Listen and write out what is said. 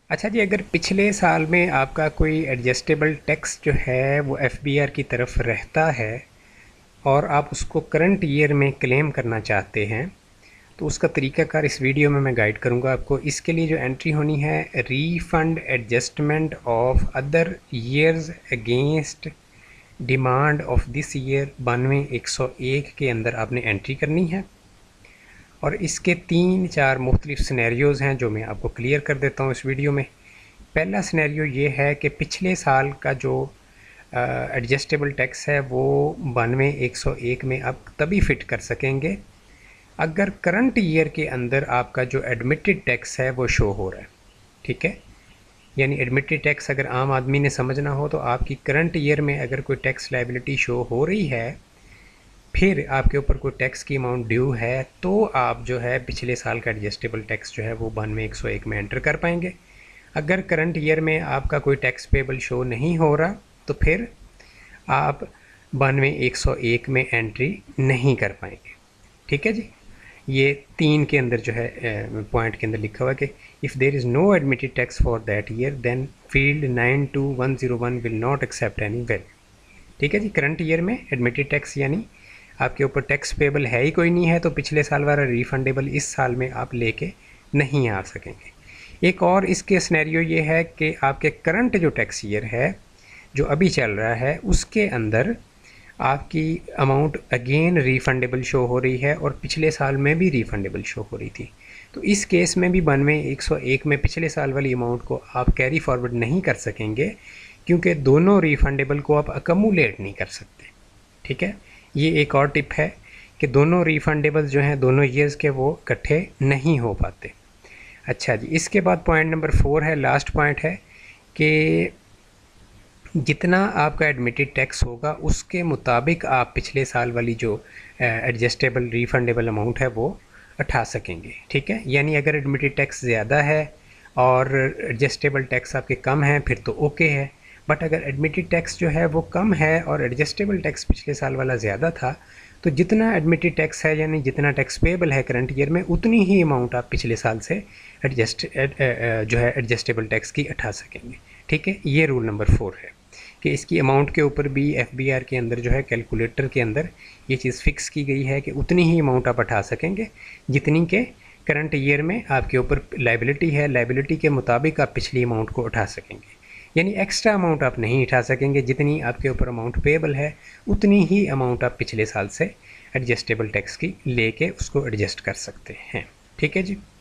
अच्छा जी, अगर पिछले साल में आपका कोई एडजस्टेबल टैक्स जो है वो एफबीआर की तरफ रहता है और आप उसको करंट ईयर में क्लेम करना चाहते हैं, तो उसका तरीकाकार इस वीडियो में मैं गाइड करूंगा आपको। इसके लिए जो एंट्री होनी है, refund adjustment of other years against demand of this year 92-101 के अंदर आपने एंट्री करनी है। और इसके 3-4 मुख्तलिफ सिनेरियोज़ हैं जो मैं आपको क्लियर कर देता हूँ इस वीडियो में। पहला सिनेरियो ये है कि पिछले साल का जो एडजस्टेबल टैक्स है वो 92-101 में आप तभी फिट कर सकेंगे अगर करंट ईयर के अंदर आपका जो एडमिटेड टैक्स है वो शो हो रहा है। ठीक है, यानी एडमिटेड टैक्स अगर आम आदमी ने समझना हो तो आपकी करंट ईयर में अगर कोई टैक्स लायबिलिटी शो हो रही है, फिर आपके ऊपर कोई टैक्स की अमाउंट ड्यू है, तो आप जो है पिछले साल का एडजस्टेबल टैक्स जो है वो 92-101 में एंटर कर पाएंगे। अगर करंट ईयर में आपका कोई टैक्स पेबल शो नहीं हो रहा तो फिर आप 92-101 में एंट्री नहीं कर पाएंगे। ठीक है जी, ये 3 के अंदर जो है पॉइंट के अंदर लिखा हुआ है कि if there is no admitted tax for that year then field 92101 will not accept any value. ठीक है जी, करंट ईयर में एडमिटेड टैक्स यानी आपके ऊपर टैक्स पेबल है ही कोई नहीं है, तो पिछले साल वाला रिफंडेबल इस साल में आप लेके नहीं आ सकेंगे। एक और इसके सिनेरियो ये है कि आपके करंट जो टैक्स ईयर है जो अभी चल रहा है उसके अंदर आपकी अमाउंट अगेन रिफंडेबल शो हो रही है और पिछले साल में भी रिफंडेबल शो हो रही थी। तो इस केस में भी 92-101 में पिछले साल वाली अमाउंट को आप कैरी फॉरवर्ड नहीं कर सकेंगे, क्योंकि दोनों रिफंडेबल को आप अकमुलेट नहीं कर सकते। ठीक है, ये एक और टिप है कि दोनों रिफंडेबल जो हैं दोनों ईयर्स के वो इकट्ठे नहीं हो पाते। अच्छा जी, इसके बाद पॉइंट नंबर 4 है, लास्ट पॉइंट है कि जितना आपका एडमिटेड टैक्स होगा उसके मुताबिक आप पिछले साल वाली जो एडजस्टेबल रिफंडेबल अमाउंट है वो उठा सकेंगे। ठीक है, यानी अगर एडमिटेड टैक्स ज़्यादा है और एडजस्टेबल टैक्स आपके कम हैं फिर तो ओके है, बट अगर एडमिटेड टैक्स जो है वो कम है और एडजस्टेबल टैक्स पिछले साल वाला ज़्यादा था, तो जितना एडमिटेड टैक्स है यानी जितना टैक्स पेबल है करंट ईयर में उतनी ही अमाउंट आप पिछले साल से जो है एडजस्टेबल टैक्स की उठा सकेंगे। ठीक है, ये रूल नंबर 4 है कि इसकी अमाउंट के ऊपर भी एफबीआर के अंदर जो है कैलकुलेटर के अंदर ये चीज़ फिक्स की गई है कि उतनी ही अमाउंट आप उठा सकेंगे जितनी के करंट ईयर में आपके ऊपर लाइबिलिटी है। लाइबिलिटी के मुताबिक आप पिछली अमाउंट को उठा सकेंगे, यानी एक्स्ट्रा अमाउंट आप नहीं उठा सकेंगे। जितनी आपके ऊपर अमाउंट पेबल है उतनी ही अमाउंट आप पिछले साल से एडजस्टेबल टैक्स की लेके उसको एडजस्ट कर सकते हैं। ठीक है जी।